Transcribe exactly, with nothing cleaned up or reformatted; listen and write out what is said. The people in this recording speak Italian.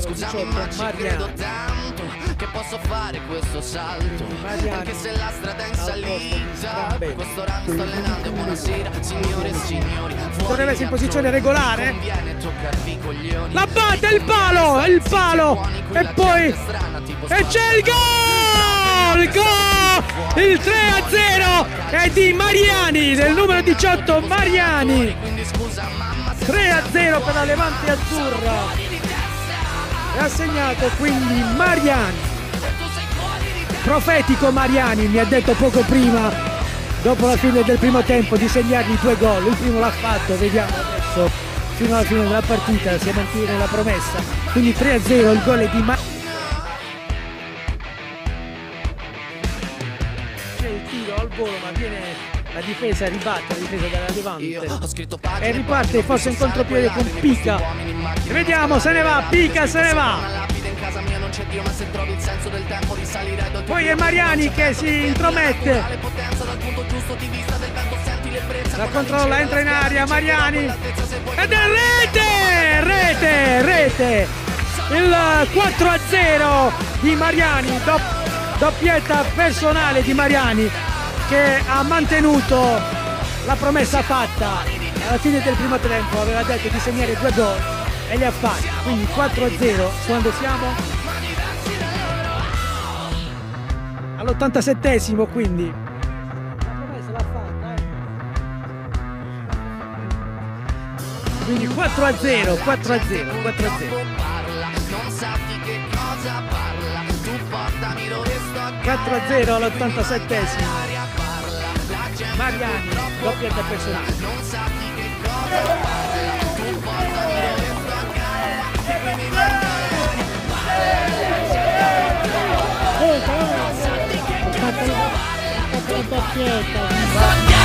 Scusami ma ci credo tanto che posso fare questo salto, anche se la strada è in salita. Questo ramo sto allenando. Buonasera signore e signori. Dovrebbe essere in posizione regolare. La batte, il palo, il palo. E poi e c'è il gol! Il gol! Il tre a zero è di Mariani, del numero diciotto Mariani. tre a zero per la Levante Azzurra. E ha segnato quindi Mariani. Profetico Mariani, mi ha detto poco prima, dopo la fine del primo tempo, di segnargli due gol. Il primo l'ha fatto, vediamo adesso fino alla fine della partita se mantiene la promessa. Quindi tre a zero il gol è di Mariani. C'è il tiro al volo, ma viene la difesa, ribatte la difesa della Levante e riparte forse in contropiede con Pica. E vediamo, se ne va, Pica se ne va. Poi è Mariani che si intromette, la controlla, entra in aria Mariani ed è rete, rete, rete. Il quattro a zero di Mariani, doppietta personale di Mariani, che ha mantenuto la promessa fatta alla fine del primo tempo. Aveva detto di segnare due gol e li ha fatti, quindi quattro a zero. Quando siamo all'ottantasettesimo, quindi la promessa l'ha fatta, eh. Quindi quattro a zero, quattro a zero, quattro a zero. quattro a zero all'ottantasettesimo. Mariani, doppietta personale. Ho fatto la doppietta.